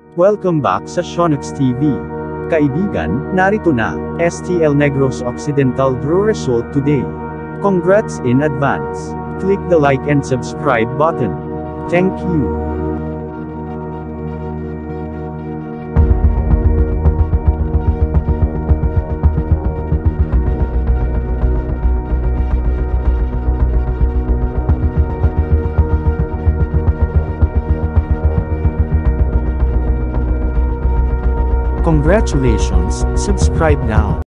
Welcome back sa Shonix TV. Kaibigan, narito na, STL Negros Occidental draw result today. Congrats in advance. Click the like and subscribe button. Thank you. Congratulations, subscribe now.